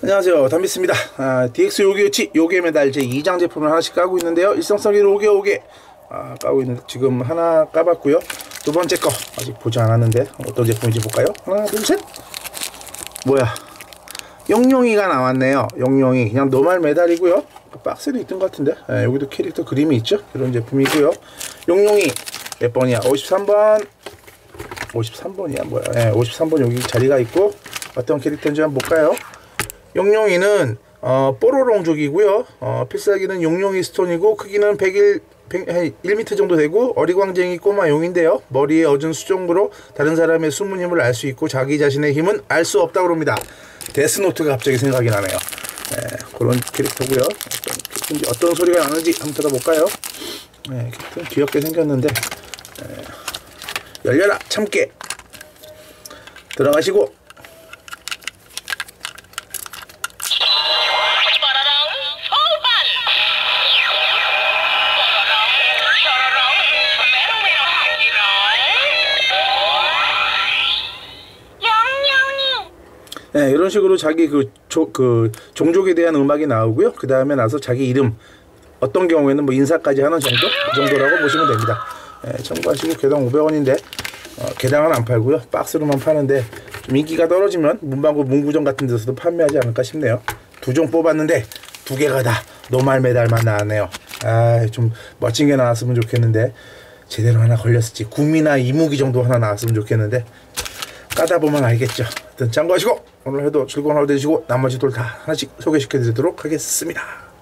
안녕하세요, 담비스입니다. DX 요기요치 요게 메달 제 2장 제품을 하나씩 까고 있는데요. 일성성의 오게 까고 있는데 지금 하나 까봤고요. 두 번째 거 아직 보지 않았는데 어떤 제품인지 볼까요? 하나 둘 셋. 뭐야, 용룡이가 나왔네요. 용룡이 그냥 노말 메달이고요. 박스에도 있던 것 같은데 여기도 캐릭터 그림이 있죠. 이런 제품이고요. 용룡이 몇 번이야? 53번 53번이야 뭐야. 53번 여기 자리가 있고 어떤 캐릭터인지 한번 볼까요? 용룡이는 뽀로롱족이고요. 필살기는 용룡이 스톤이고 크기는 1m 정도 되고 어리광쟁이 꼬마 용인데요. 머리에 얻은 수정으로 다른 사람의 숨은 힘을 알 수 있고 자기 자신의 힘은 알 수 없다고 합니다. 데스노트가 갑자기 생각이 나네요. 그런 캐릭터고요. 어떤 소리가 나는지 한번 들어볼까요? 캐릭터는 귀엽게 생겼는데 열려라 참깨 들어가시고 이런 식으로 자기 종족에 대한 음악이 나오고요. 그 다음에 나서 자기 이름, 어떤 경우에는 뭐 인사까지 하는 정도? 그 정도라고 보시면 됩니다. 참고하시고 개당 500원인데 개당은 안 팔고요. 박스로만 파는데 좀 인기가 떨어지면 문방구 문구점 같은 데서도 판매하지 않을까 싶네요. 두 종 뽑았는데 두 개가 다 노말 메달만 나왔네요. 좀 멋진 게 나왔으면 좋겠는데 제대로 하나 걸렸을지 구미나 이무기 정도 하나 나왔으면 좋겠는데 까다 보면 알겠죠. 하여튼 참고하시고 오늘 해도 즐거운 하루 되시고 나머지 돌 다 하나씩 소개시켜 드리도록 하겠습니다.